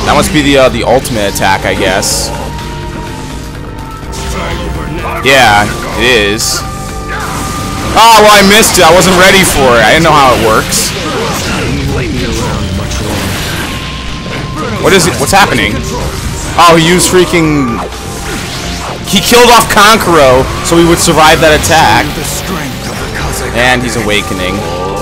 That must be the ultimate attack, I guess. Yeah, it is. Oh, well, I missed it. I wasn't ready for it. I didn't know how it works. What is it? What's happening? Oh, he used freaking... He killed off Kankuro so he would survive that attack. And he's awakening.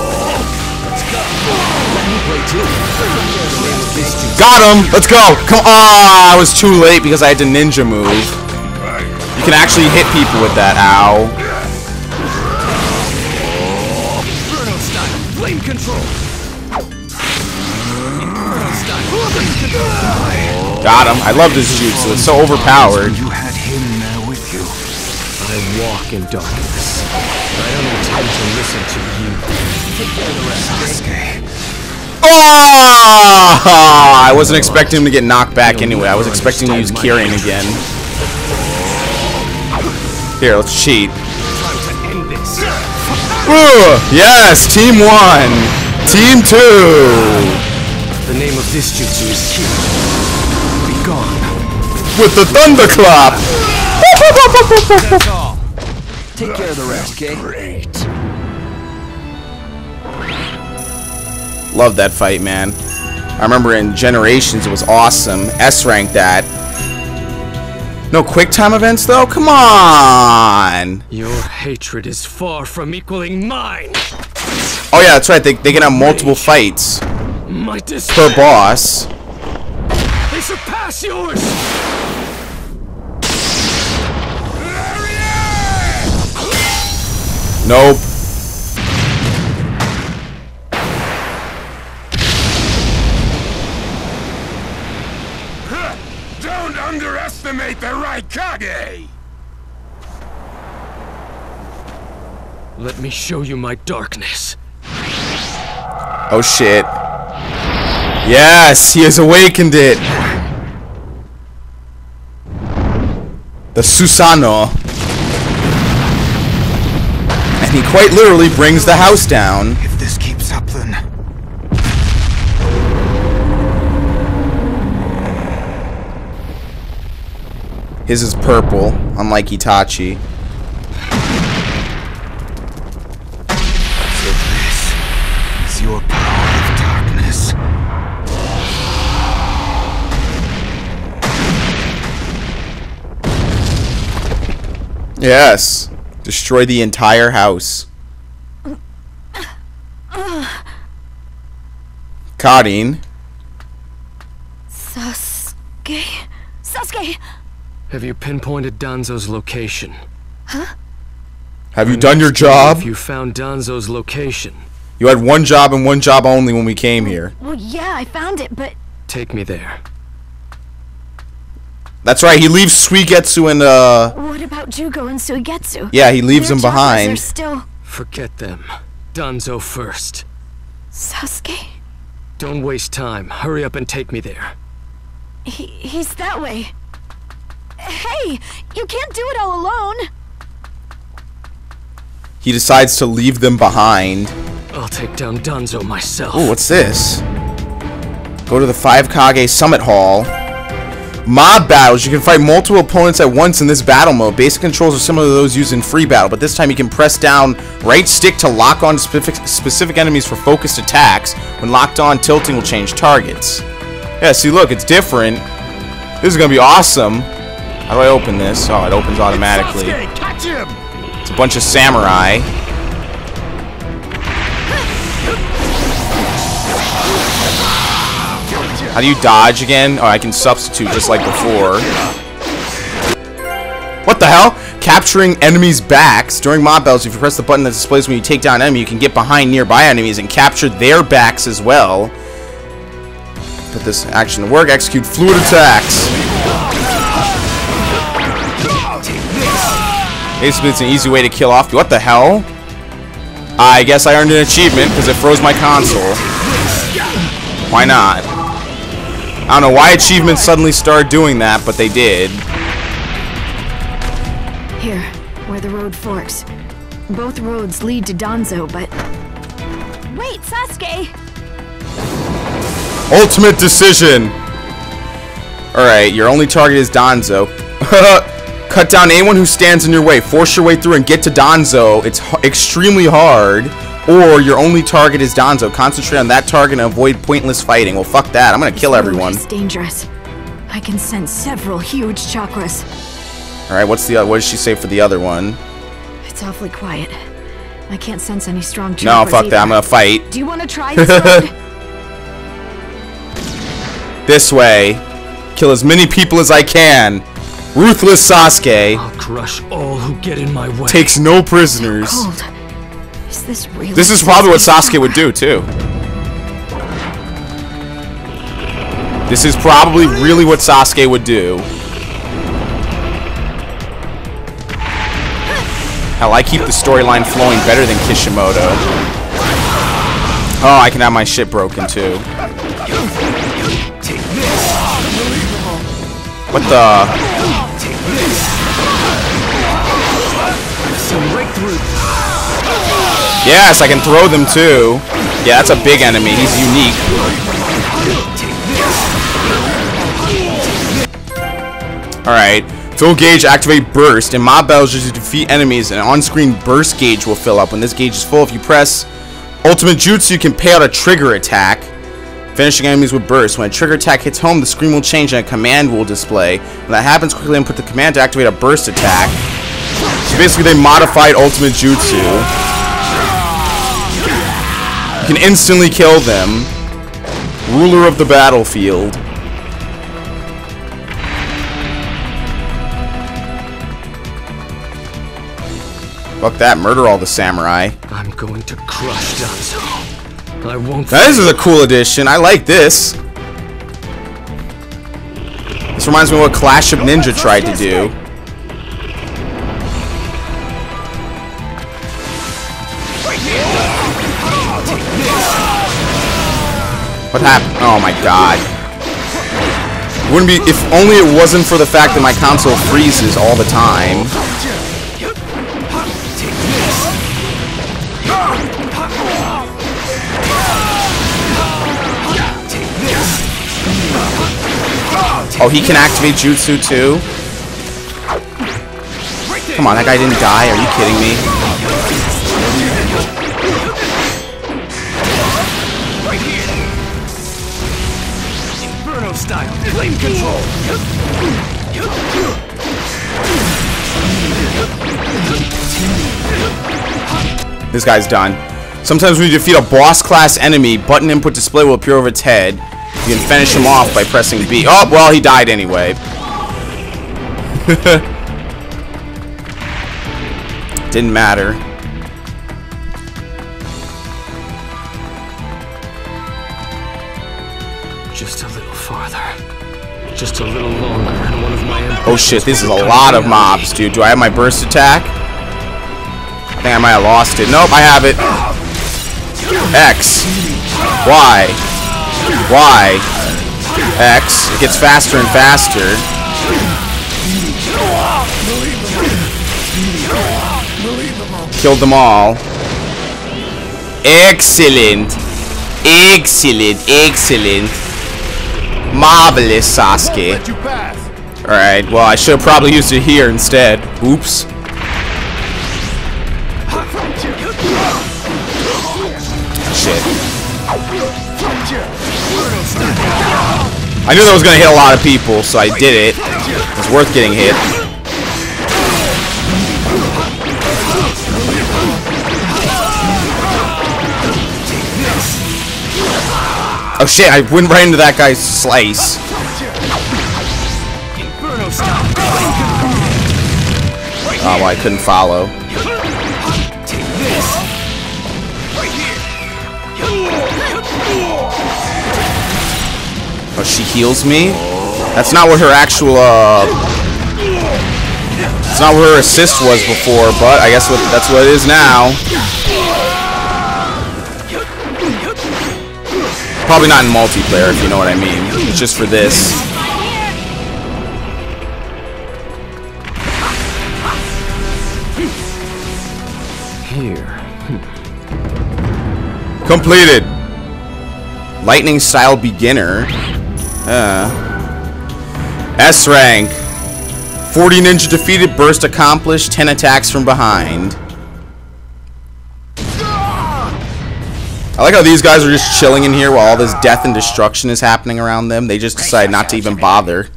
Got him! Let's go! Come on! I was too late because I had to ninja move. You can actually hit people with that. Ow. Flame control. Got him. I love this jutsu. It's so overpowered. You had him there with you. I walk in darkness. I don't intend to listen to you. Sasuke. Oh! I wasn't expecting him to get knocked back anyway. I was expecting to use Kirin again. Here, let's cheat. Ooh, yes! Team 1! Team 2! The name of this jutsu is Kirin. Be gone. With the thunderclap! That's all. Take care of the rest, okay? Great. Love that fight, man. I remember in Generations it was awesome. S rank that. No quick time events though? Come on! Your hatred is far from equaling mine. Oh yeah, that's right. They can have multiple fights My despair. per boss. They surpass yours. Nope. Don't underestimate the Raikage! Let me show you my darkness. Oh shit. Yes, he has awakened it. The Susanoo. And he quite literally brings the house down. If this keeps up, then... His is purple, unlike Itachi. So this is your power of darkness. Yes. Destroy the entire house. Karin. Sasuke? Sasuke! Have you pinpointed Danzo's location? Huh? Have you done your job? If you found Danzo's location, You had one job and one job only when we came here. Well, yeah, I found it, but... take me there. That's right, he leaves Suigetsu and What about Jugo and Suigetsu? yeah, he leaves Their them chakras are behind. still... Forget them. Danzo first. Sasuke? Don't waste time. Hurry up and take me there. He's that way. Hey! You can't do it all alone! He decides to leave them behind. I'll take down Danzo myself. Ooh, what's this? Go to the 5 Kage Summit Hall. Mob battles. You can fight multiple opponents at once in this battle mode. Basic controls are similar to those used in free battle, but this time you can press down right stick to lock on specific enemies for focused attacks. When locked on, tilting will change targets. Yeah, see, look, it's different. This is gonna be awesome. How do I open this? Oh, it opens automatically. Sasuke, catch him! It's a bunch of samurai. How do you dodge again? Oh, I can substitute just like before. What the hell? Capturing enemies' backs. During mob battles, if you press the button that displays when you take down an enemy, you can get behind nearby enemies and capture their backs as well. Put this action to work. Execute fluid attacks. Basically, it's an easy way to kill off. What the hell? I guess I earned an achievement because it froze my console. Why not? I don't know why achievements suddenly started doing that, but they did. Here, where the road forks. Both roads lead to Danzo, but... Wait, Sasuke! Ultimate decision. Alright, your only target is Danzo. Cut down anyone who stands in your way. Force your way through and get to Danzo. It's extremely hard. Or your only target is Danzo. Concentrate on that target and avoid pointless fighting. Well, fuck that. I'm gonna kill everyone. It's dangerous. I can sense several huge chakras. Alright, what does she say for the other one? It's awfully quiet. I can't sense any strong chakras. No, fuck either. that. I'm gonna fight. Do you want to try this road? This way. Kill as many people as I can. Ruthless Sasuke. I'll crush all who get in my way. Takes no prisoners. Cold. Is this really? This is probably what Sasuke would do, too. This is probably really what Sasuke would do. Hell, I keep the storyline flowing better than Kishimoto. Oh, I can have my shit broken, too. What the? Yes, I can throw them too. Yeah, that's a big enemy. He's unique. Alright. Fill gauge, activate burst. In mob battles, as you defeat enemies, an on-screen burst gauge will fill up. When this gauge is full, if you press ultimate jutsu, you can pay out a trigger attack, finishing enemies with burst. When a trigger attack hits home, the screen will change and a command will display. When that happens, quickly input the command to activate a burst attack. So basically, they modified ultimate jutsu. You can instantly kill them. Ruler of the battlefield. Fuck that, murder all the samurai. I'm going to crush Danzo. I won't. Now, this is a cool addition. I like this. This reminds me of what Clash of Ninja tried to do. What happened? Oh my god. Wouldn't be if only it wasn't for the fact that my console freezes all the time. Oh, he can activate jutsu too? Come on, that guy didn't die. Are you kidding me? Inferno style flame control. This guy's done. Sometimes when you defeat a boss class enemy, button input display will appear over its head. You can finish him off by pressing B. Oh, well, he died anyway. Didn't matter. Just a little farther. Just a little longer, and one of my Oh shit, this is a lot of mobs, dude. Do I have my burst attack? I think I might have lost it. Nope, I have it. X. Y. Y. X. It gets faster and faster. Killed them all. Excellent. Excellent. Excellent. Marvelous, Sasuke. Alright, well, I should have probably used it here instead. Oops. Shit. I knew that was going to hit a lot of people, so I did it. It's worth getting hit. Oh shit, I went right into that guy's slice. Oh, well, I couldn't follow. Oh, she heals me? That's not what her actual, That's not what her assist was before, but I guess that's what it is now. Probably not in multiplayer, if you know what I mean. It's just for this. Here. Completed. Lightning style beginner. S rank. 40 ninja defeated, burst accomplished, 10 attacks from behind. I like how these guys are just chilling in here while all this death and destruction is happening around them. They just decide not to even bother.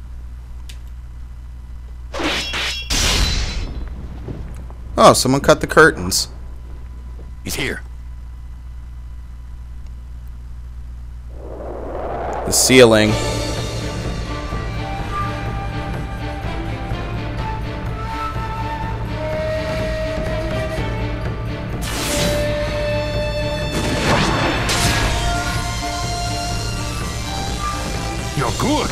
Oh, someone cut the curtains. He's here. The ceiling. You're good.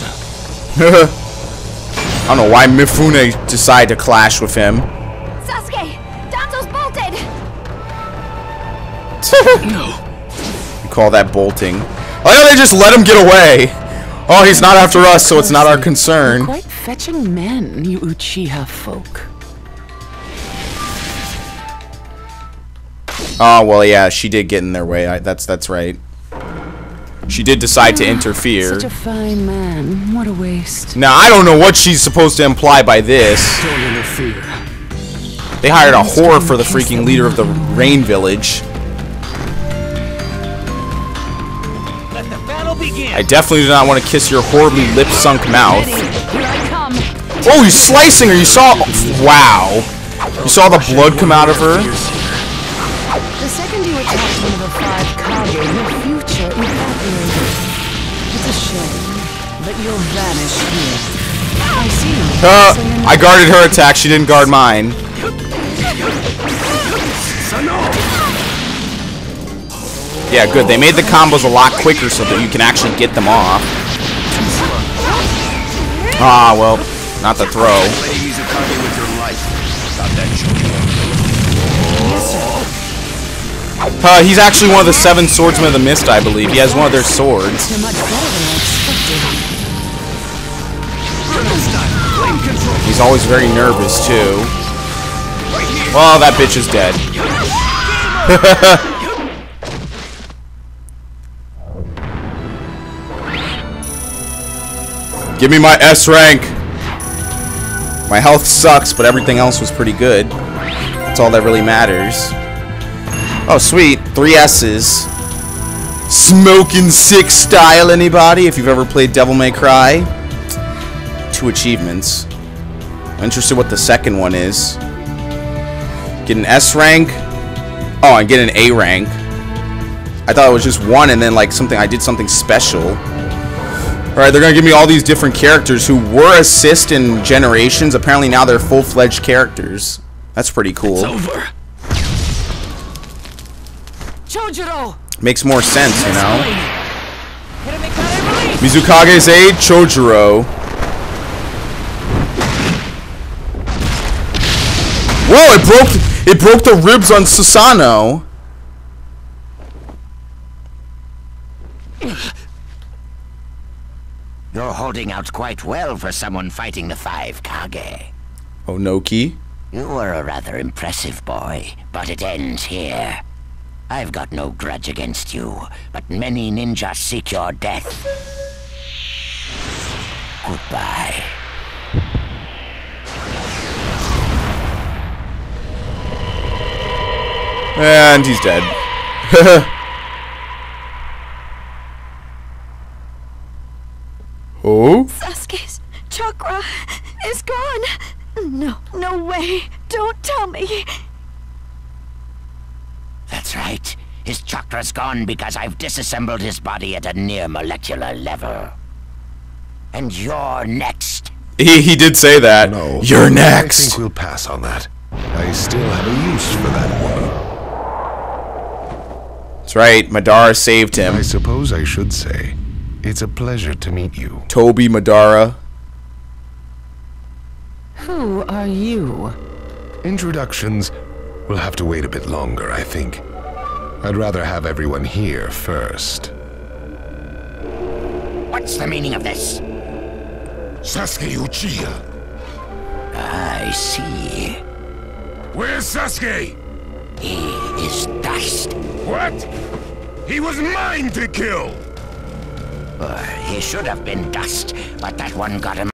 I don't know why Mifune decided to clash with him. Sasuke! Danzo's bolted! You call that bolting? Why don't they just let him get away? Oh, he's not after us, so it's not our concern. Quite fetching men, you Uchiha folk. Oh, well, yeah, she did get in their way. That's right. She did decide to interfere. Such a fine man. What a waste. Now, I don't know what she's supposed to imply by this. Don't interfere. They hired a whore for the freaking leader of the Rain Village. Let the battle begin. I definitely do not want to kiss your horribly lip-sunk mouth. Here I come. Oh, he's slicing her. You saw... Wow. You saw the blood come out of her? The second you attacked one of the 5 Kage, your future evaporated. It's a shame, but you'll vanish here. I see. I guarded her attack. She didn't guard mine. Yeah, good. They made the combos a lot quicker so that you can actually get them off. Ah, well, not the throw. He's actually one of the 7 swordsmen of the mist, I believe. He has one of their swords. You're much better than I expected. He's always very nervous, too. Well, that bitch is dead. Give me my S rank. My health sucks, but everything else was pretty good. That's all that really matters. Oh, sweet. 3 S's. Smoking Sick style, anybody? If you've ever played Devil May Cry. 2 achievements. I'm interested what the second one is. Get an S rank. Oh, and get an A rank. I thought it was just 1 and then like something, I did something special. Alright, they're gonna give me all these different characters who were assist in Generations. Apparently now they're full-fledged characters. That's pretty cool. It's over. Chojuro! Makes more sense, you know? Mizukage's aide, Chojuro. Whoa, it broke the ribs on Susanoo. You're holding out quite well for someone fighting the 5 Kage. Onoki. You were a rather impressive boy, but it ends here. I've got no grudge against you, but many ninjas seek your death. Goodbye. And he's dead. Oh? Sasuke's chakra is gone. No, no way. Don't tell me. That's right. His chakra's gone because I've disassembled his body at a near molecular level. And you're next. He did say that. No. You're I next. think we'll pass on that. I still have a use for that woman. That's right. Madara saved him. I suppose I should say, it's a pleasure to meet you. Toby Madara. Who are you? Introductions will have to wait a bit longer, I think. I'd rather have everyone here first. What's the meaning of this? Sasuke Uchiha. I see. Where's Sasuke? He is dust. What? He was mine to kill! He should have been dust, but that one got him.